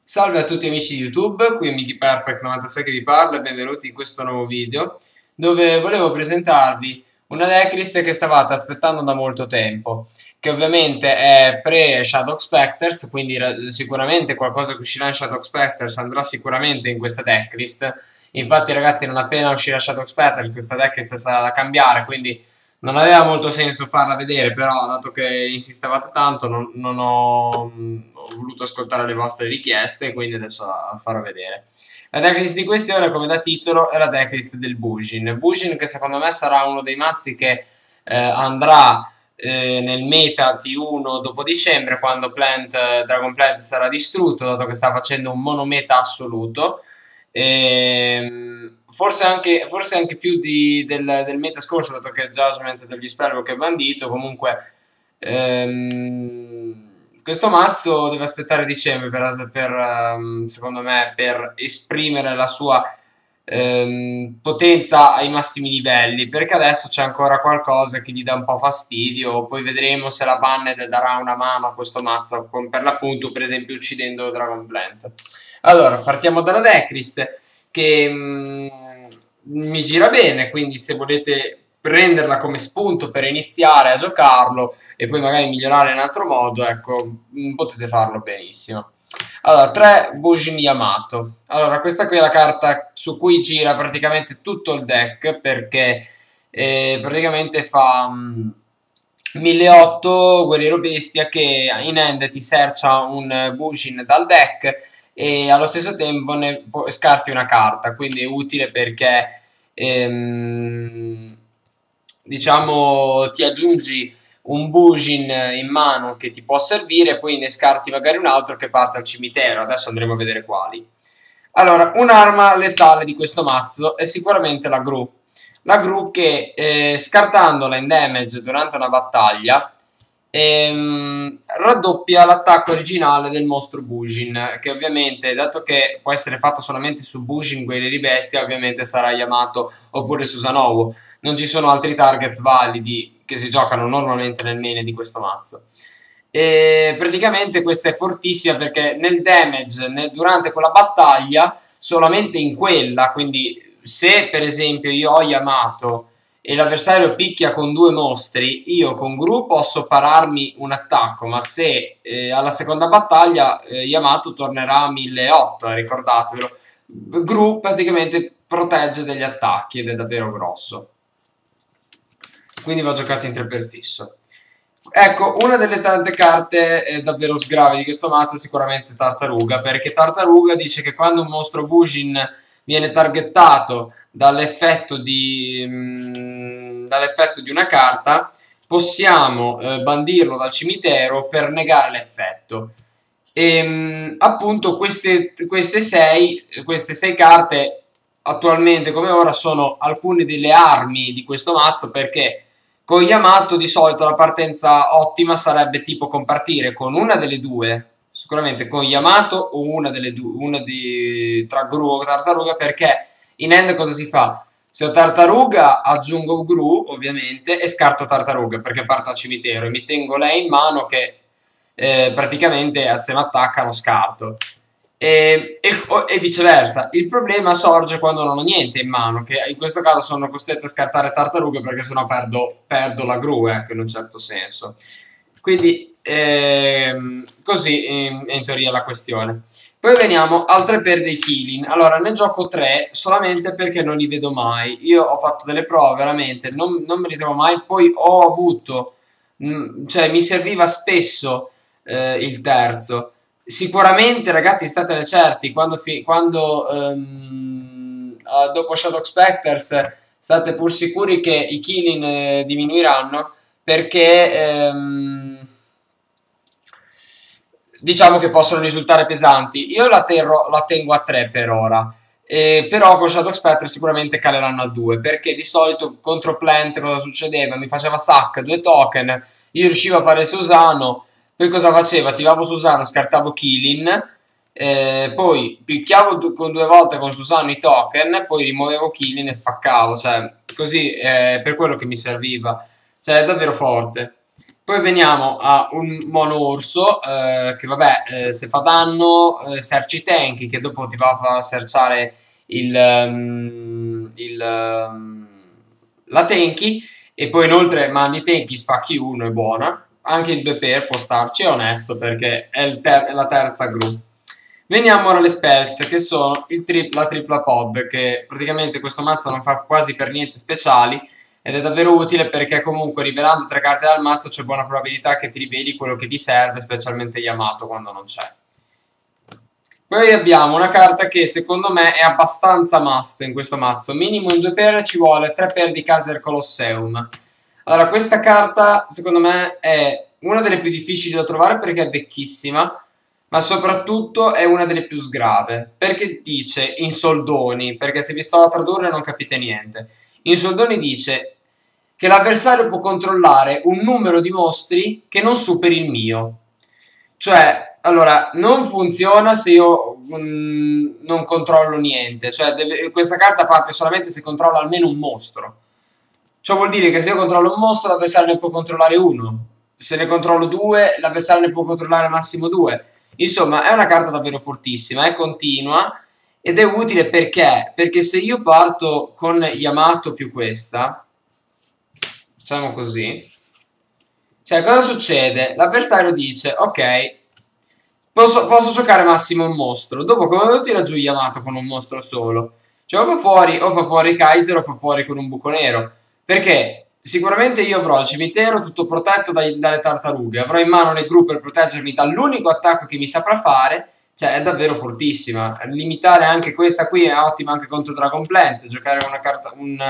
Salve a tutti amici di YouTube, qui è MikiPerfect96 che vi parla e benvenuti in questo nuovo video dove volevo presentarvi una decklist che stavate aspettando da molto tempo, che ovviamente è pre-Shadow Spectres, quindi sicuramente qualcosa che uscirà in Shadow Spectres andrà sicuramente in questa decklist. Infatti ragazzi, non appena uscirà Shadow Spectres questa decklist sarà da cambiare, quindi non aveva molto senso farla vedere, però dato che insistevate tanto ho voluto ascoltare le vostre richieste, quindi adesso la farò vedere. La decklist di questione, come da titolo, è la decklist del Bujin. Bujin che secondo me sarà uno dei mazzi che andrà nel meta T1 dopo dicembre, quando Dragon Plant sarà distrutto, dato che sta facendo un monometa assoluto. Forse anche più del meta scorso, dato che Judgment degli Spellbook è bandito. Comunque questo mazzo deve aspettare dicembre secondo me, per esprimere la sua potenza ai massimi livelli, perché adesso c'è ancora qualcosa che gli dà un po' fastidio. Poi vedremo se la Banned darà una mano a questo mazzo, per l'appunto, per esempio uccidendo Dragon Plant. Allora, partiamo dalla decklist che mi gira bene, quindi se volete prenderla come spunto per iniziare a giocarlo e poi magari migliorare in altro modo, ecco, potete farlo benissimo. Allora, 3 Bujin Yamato. Allora, questa qui è la carta su cui gira praticamente tutto il deck, perché praticamente fa 1800 guerriero bestia che in hand ti searcha un Bujin dal deck e allo stesso tempo ne scarti una carta, quindi è utile perché diciamo ti aggiungi un Bujin in mano che ti può servire e poi ne scarti magari un altro che parte al cimitero. Adesso andremo a vedere quali. Allora, un'arma letale di questo mazzo è sicuramente la Gru. La Gru che scartandola in damage durante una battaglia raddoppia l'attacco originale del mostro Bujin, che ovviamente, dato che può essere fatto solamente su Bujin guerrieri bestia, ovviamente sarà Yamato oppure Susanoo. Non ci sono altri target validi che si giocano normalmente nel main di questo mazzo. E praticamente questa è fortissima perché nel damage, durante quella battaglia, solamente in quella, quindi se per esempio io ho Yamato e l'avversario picchia con 2 mostri, io con Gru posso pararmi un attacco, ma se alla seconda battaglia Yamato tornerà a 1800, ricordatevelo. Gru praticamente protegge degli attacchi ed è davvero grosso. Quindi va giocato in 3 per fisso. Ecco, una delle tante carte davvero sgravi di questo mazzo è sicuramente Tartaruga, perché Tartaruga dice che quando un mostro Bujin viene targettato dall'effetto di una carta, possiamo bandirlo dal cimitero per negare l'effetto. E appunto queste 6 carte attualmente come ora sono alcune delle armi di questo mazzo, perché con Yamato di solito la partenza ottima sarebbe tipo compartire con una delle due, sicuramente con Yamato o una delle due, tra Gru o Tartaruga, perché in end cosa si fa? Se ho Tartaruga aggiungo Gru ovviamente e scarto Tartaruga perché parto al cimitero e mi tengo lei in mano che praticamente se mi attaccano scarto. E viceversa. Il problema sorge quando non ho niente in mano, che in questo caso sono costretto a scartare tartarughe perché sennò perdo la gru, in un certo senso. Quindi così in teoria la questione. Poi veniamo al 3 per dei Killing. Allora ne gioco 3 solamente perché non li vedo mai. Io ho fatto delle prove veramente, non me li trovo mai. Poi ho avuto, cioè mi serviva spesso il terzo. Sicuramente, ragazzi, statene certi, dopo Shadow Spectres state pur sicuri che i killing diminuiranno, perché diciamo che possono risultare pesanti. Io la tengo a 3 per ora. Però con Shadow Spectre sicuramente caleranno a 2, perché di solito contro Plant cosa succedeva? Mi faceva sac 2 token, io riuscivo a fare Susano. Poi cosa facevo? Attivavo Susano, scartavo Killing, poi picchiavo con 2 volte con Susano i token, poi rimuovevo Killing e spaccavo, cioè così per quello che mi serviva, cioè è davvero forte. Poi veniamo a un mono orso, che vabbè, se fa danno, serci tanky, che dopo ti va a far serciare la tanky, e poi inoltre mandi tanky, spacchi uno, è buona. Anche il 2 per può starci, è onesto, perché è la terza gru. Veniamo ora alle spells, che sono la tripla pod, che praticamente questo mazzo non fa quasi per niente speciali, ed è davvero utile perché comunque rivelando 3 carte dal mazzo c'è buona probabilità che ti riveli quello che ti serve, specialmente Yamato quando non c'è. Poi abbiamo una carta che secondo me è abbastanza must in questo mazzo. Minimo in 2 per ci vuole 3 per di Kaiser Colosseum. Allora, questa carta secondo me è una delle più difficili da trovare perché è vecchissima, ma soprattutto è una delle più sgrave. Perché dice in soldoni, perché se vi sto a tradurre non capite niente. In soldoni dice che l'avversario può controllare un numero di mostri che non superi il mio. Cioè, allora, non funziona se io non controllo niente. Cioè, questa carta parte solamente se controlla almeno un mostro. Ciò vuol dire che se io controllo un mostro, l'avversario ne può controllare uno. Se ne controllo due, l'avversario ne può controllare massimo due. Insomma, è una carta davvero fortissima, è continua ed è utile perché? Perché se io parto con Yamato più questa, facciamo così, cioè cosa succede? L'avversario dice, ok, posso giocare massimo un mostro, dopo come lo tira giù Yamato con un mostro solo? Cioè o fa fuori Kaiser o fa fuori con un buco nero, perché sicuramente io avrò il cimitero tutto protetto dalle tartarughe, avrò in mano le gru per proteggermi dall'unico attacco che mi saprà fare, cioè è davvero fortissima. Limitare anche questa qui è ottima anche contro Dragon Plant, giocare una carta,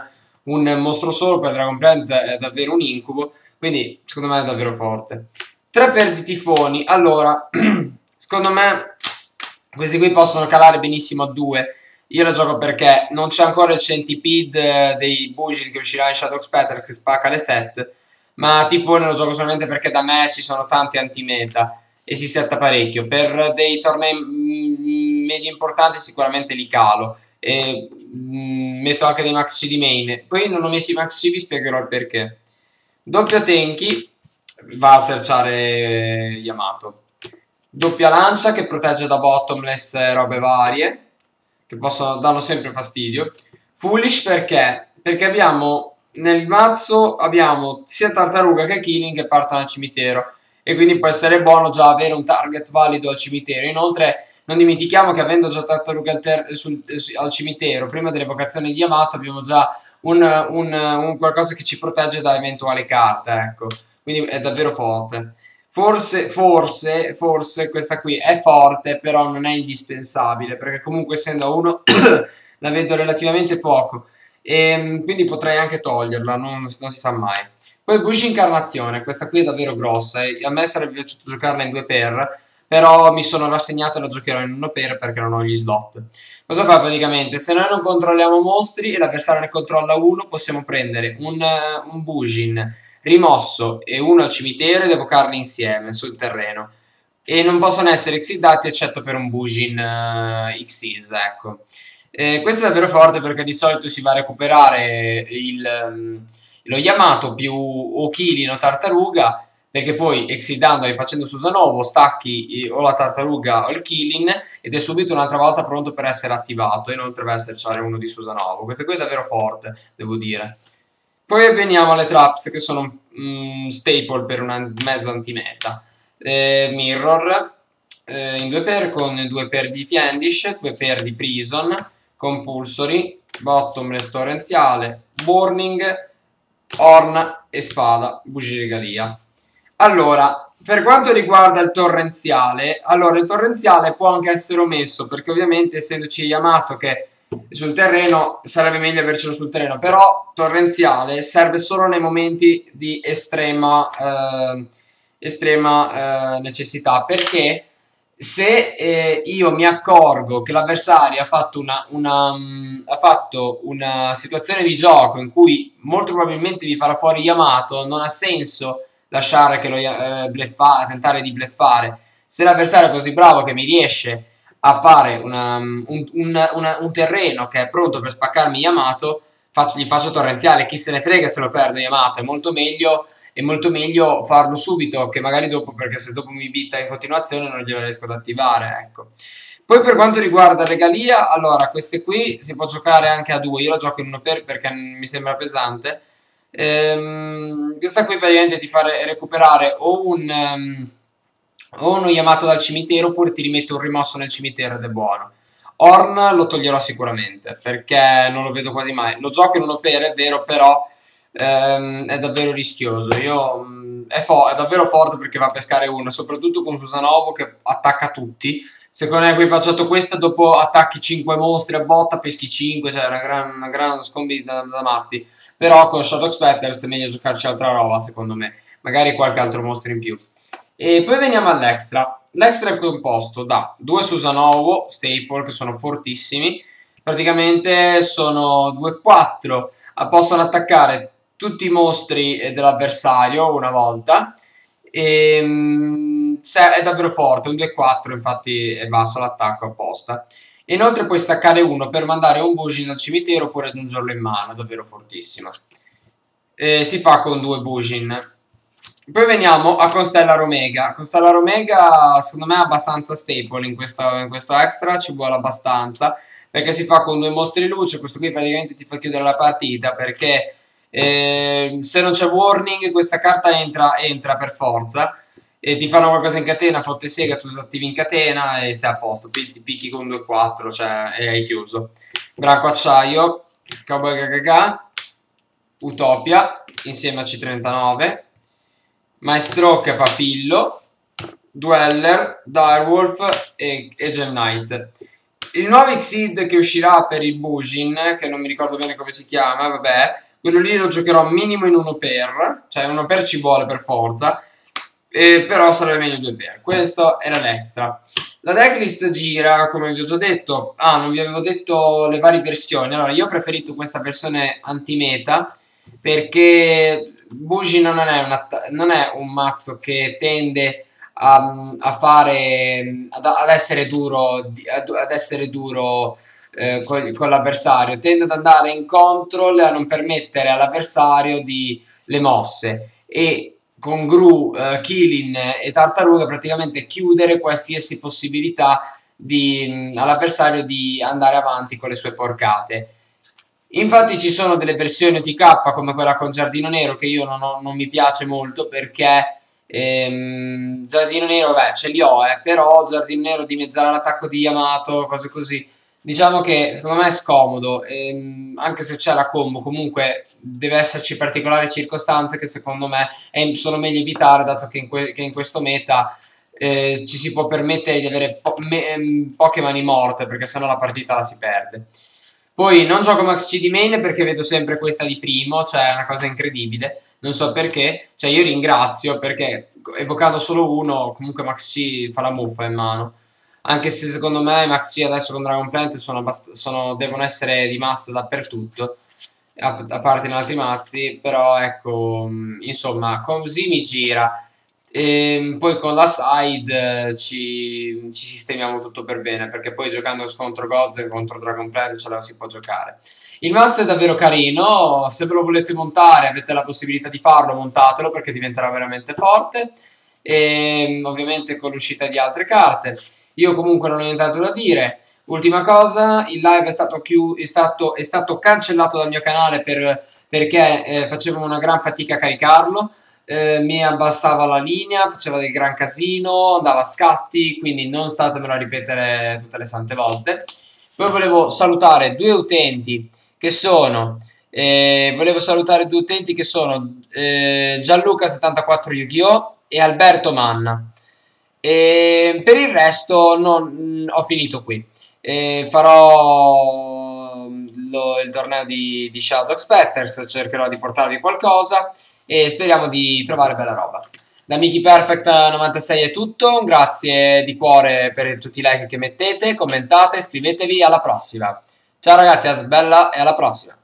un mostro solo per Dragon Plant è davvero un incubo, quindi secondo me è davvero forte. 3 per di tifoni, allora, secondo me questi qui possono calare benissimo a 2. Io la gioco perché non c'è ancora il Centipede dei Bujin che uscirà in Shadow Spectre che spacca le 7, ma Tifone lo gioco solamente perché da me ci sono tanti anti-meta e si setta parecchio. Per dei tornei medio importanti sicuramente li calo e metto anche dei Max C di main. Poi non ho messi i Max C, vi spiegherò il perché. Doppio Tenki va a serciare Yamato. Doppia lancia che protegge da bottomless robe varie che danno sempre fastidio. Foolish perché? Perché abbiamo nel mazzo abbiamo sia tartaruga che killing che partono al cimitero e quindi può essere buono già avere un target valido al cimitero. Inoltre non dimentichiamo che avendo già tartaruga al cimitero prima dell'evocazione di Yamato abbiamo già un qualcosa che ci protegge da eventuali carte, ecco, quindi è davvero forte. Forse questa qui è forte, però non è indispensabile, perché comunque essendo uno la vedo relativamente poco, e quindi potrei anche toglierla, non si sa mai. Poi Bush Incarnazione, questa qui è davvero grossa, e a me sarebbe piaciuto giocarla in 2 per, però mi sono rassegnato e la giocherò in 1 per perché non ho gli slot. Cosa fa praticamente? Se noi non controlliamo mostri e l'avversario ne controlla uno, possiamo prendere un Bujin rimosso e uno al cimitero ed evocarli insieme sul terreno. E non possono essere exitati eccetto per un Bujin Xyz, ecco. Questo è davvero forte perché di solito si va a recuperare lo Yamato più o Killing o Tartaruga, perché poi exitandoli facendo Susanovo stacchi o la Tartaruga o il Killing ed è subito un'altra volta pronto per essere attivato. Inoltre va a esserci uno di Susanovo. Questo qui è davvero forte, devo dire. Poi veniamo alle traps che sono un staple per una mezzo antimeta. Mirror in 2 per con 2 per di Fiendish, 2 per di Prison, Compulsory, Bottomless Torrenziale, Burning, Horn e Spada, Bugiregalia. Allora, per quanto riguarda il torrenziale, allora il torrenziale può anche essere omesso perché ovviamente essendoci Yamato che sul terreno sarebbe meglio avercelo sul terreno, però torrenziale serve solo nei momenti di estrema necessità, perché se io mi accorgo che l'avversario ha fatto una situazione di gioco in cui molto probabilmente vi farà fuori Yamato, non ha senso lasciare che lo tentare di bleffare. Se l'avversario è così bravo che mi riesce a fare un terreno che è pronto per spaccarmi Yamato, gli faccio torrenziale. Chi se ne frega se lo perde Yamato, è molto meglio è molto meglio farlo subito che magari dopo, perché se dopo mi bitta in continuazione non glielo riesco ad attivare, ecco. Poi per quanto riguarda Regalia, allora queste qui si può giocare anche a due, io la gioco in uno per perché mi sembra pesante. Questa qui praticamente ti fa recuperare o uno Yamato dal cimitero oppure ti rimette un rimosso nel cimitero ed è buono. Horn lo toglierò sicuramente perché non lo vedo quasi mai. Lo gioco in uno per, è vero, però è davvero rischioso. È davvero forte perché va a pescare uno, soprattutto con Susanovo che attacca tutti. Se con equipaggiato questa, dopo attacchi 5 mostri a botta, peschi 5, cioè una gran scombi da matti. Però con Shadow Spectres è meglio giocarci altra roba, secondo me. Magari qualche altro mostro in più. E poi veniamo all'extra. L'extra è composto da due Susanovo Staple che sono fortissimi. Praticamente sono 2-4. Possono attaccare tutti i mostri dell'avversario una volta. È davvero forte, un 2-4 infatti è basso l'attacco apposta. Inoltre puoi staccare uno per mandare un Bujin dal cimitero oppure aggiungerlo in mano, davvero fortissima. Si fa con due Bujin. Poi veniamo a Constellar Omega. Constellar Omega secondo me è abbastanza staple in questo extra, ci vuole abbastanza, perché si fa con due mostri luce, questo qui praticamente ti fa chiudere la partita, perché se non c'è warning questa carta entra per forza, e ti fanno qualcosa in catena, flotte sega, tu attivi in catena e sei a posto, ti picchi con 2-4, cioè e hai chiuso. Branco acciaio, Cowboy Gagaga, Utopia, insieme a C39, Maestroke Papillo, Dweller, Direwolf e Gem Knight. Il nuovo Xyz che uscirà per il Bujin, che non mi ricordo bene come si chiama, vabbè, quello lì lo giocherò minimo in 1 per, cioè 1 per ci vuole per forza, però sarebbe meglio 2 per. Questo era l'extra. La decklist gira, come vi ho già detto, non vi avevo detto le varie versioni. Allora, io ho preferito questa versione anti-meta, perché Bujin non è un mazzo che tende ad essere duro, con l'avversario, tende ad andare in control e a non permettere all'avversario le mosse, e con Gru, Kilin e Tartaruga praticamente chiudere qualsiasi possibilità all'avversario di andare avanti con le sue porcate. Infatti ci sono delle versioni OTK come quella con Giardino Nero che io non mi piace molto, perché Giardino Nero, beh, ce li ho, però Giardino Nero dimezzare l'attacco di Yamato, cose così. Diciamo che secondo me è scomodo, anche se c'è la combo, comunque deve esserci particolari circostanze che secondo me sono meglio evitare, dato che in questo meta ci si può permettere di avere poche mani morte, perché sennò la partita la si perde. Poi non gioco Max C di main perché vedo sempre questa di primo, cioè è una cosa incredibile, non so perché, cioè io ringrazio perché evocando solo uno comunque Max C fa la muffa in mano, anche se secondo me Max C adesso con Dragon Plant devono essere di must dappertutto, a parte in altri mazzi, però ecco, insomma così mi gira. E poi con la side ci sistemiamo tutto per bene, perché poi giocando contro Gozen, contro Dragon Plant ce la si può giocare. Il mazzo è davvero carino, se ve lo volete montare avete la possibilità di farlo, montatelo perché diventerà veramente forte, e ovviamente con l'uscita di altre carte. Io comunque non ho nient'altro da dire. Ultima cosa, il live è stato cancellato dal mio canale perché facevo una gran fatica a caricarlo. Mi abbassava la linea, faceva del gran casino, dava scatti, quindi non statemelo a ripetere tutte le sante volte. Poi volevo salutare due utenti che sono Gianluca74 Yu-Gi-Oh! E Alberto Manna. E per il resto ho finito qui. Farò il torneo di Shadow Spectres, cercherò di portarvi qualcosa e speriamo di trovare bella roba. Da Mickey Perfect 96 è tutto, grazie di cuore per tutti i like che mettete, commentate, iscrivetevi, alla prossima. Ciao ragazzi, bella e alla prossima.